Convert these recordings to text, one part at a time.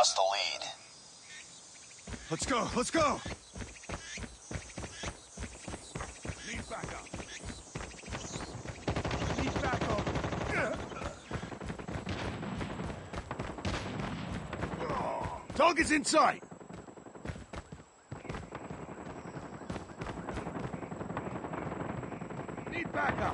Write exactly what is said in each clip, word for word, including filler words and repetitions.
lost the lead. Let's go, let's go! Need backup. Need backup. Target's in sight! Need backup.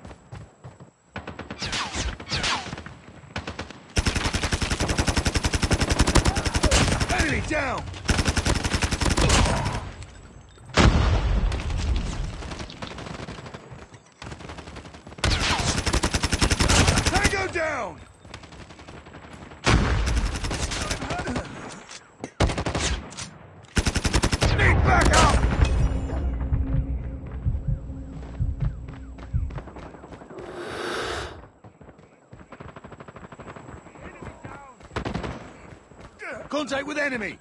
Enemy down! Tango down! Need backup! Contact with enemy!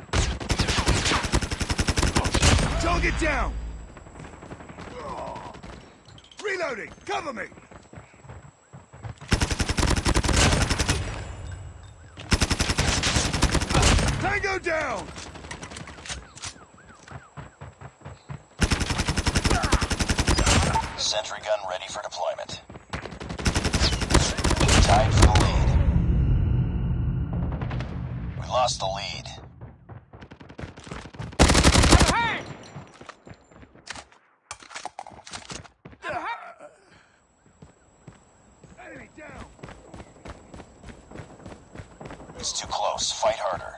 Target down! Reloading! Cover me! Tango down! Sentry gun ready for deployment. Tied for the lead. We lost the lead. Hey! Enemy down! It's too close. Fight harder.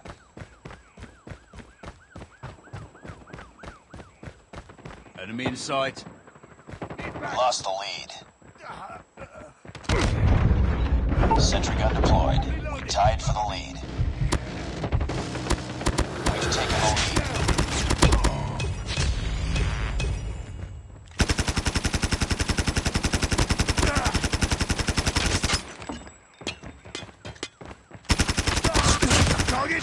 Enemy in sight. We lost the lead. Sentry gun deployed. We tied for the lead. We've taken the lead. Target!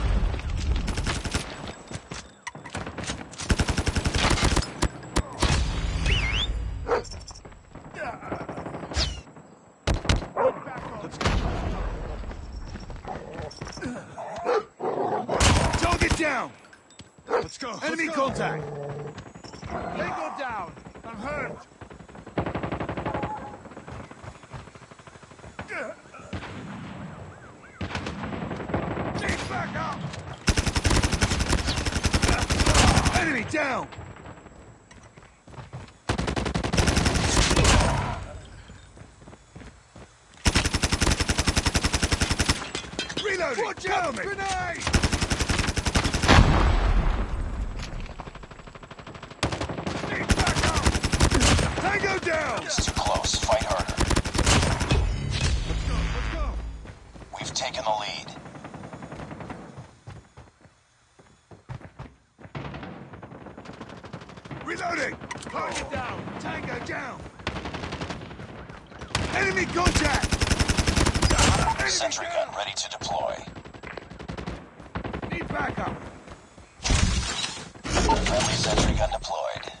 Target down! Let's go. Enemy let's go. Contact! Tango down! I'm hurt! Need back up! Enemy down! Reloading! Watch out! Grenade! Need back up! Tango down! It's too close. Fight harder. Let's go, let's go! We've taken the lead. Reloading! Target down! Tango down! Enemy contact! Enemy Sentry down. gun ready to deploy. Need backup! Friendly sentry gun deployed.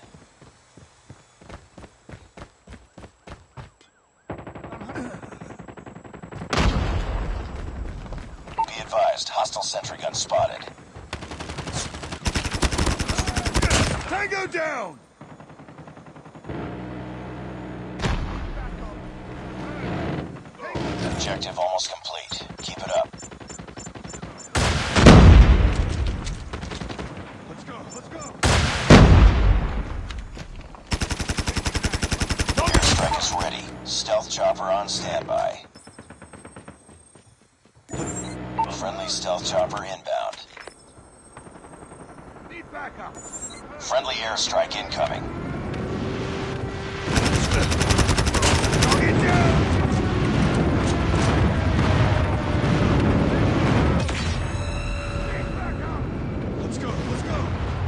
Be advised, hostile sentry gun spotted. Tango down! Objective almost complete. Keep it up. Let's go, let's go! Airstrike is ready. Stealth chopper on standby. Friendly stealth chopper inbound. Need backup! Friendly airstrike incoming. Target down! Need backup! Let's go, let's go!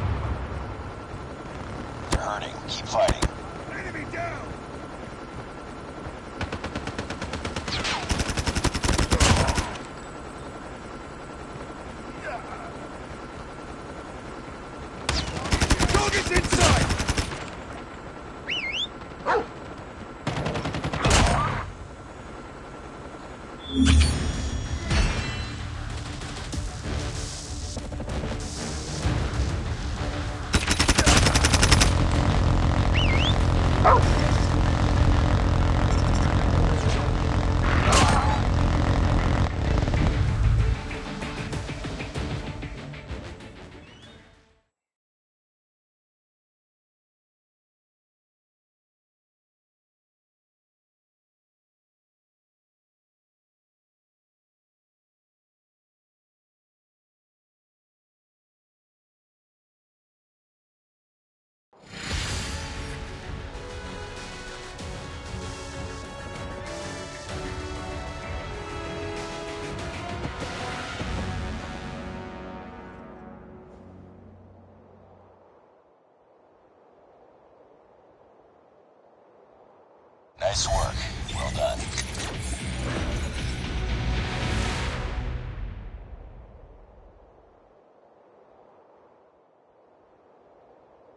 They're hurting. Keep fighting. Enemy down! Target's inside! Nice work. Well done.